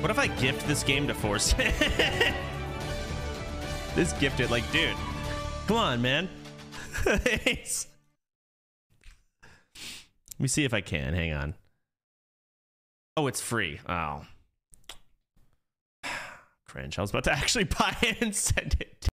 What if I gift this game to Force? This gifted, like, dude, come on, man. Let me see if I can. Hang on. Oh, it's free. Oh. Cringe. I was about to actually buy it and send it.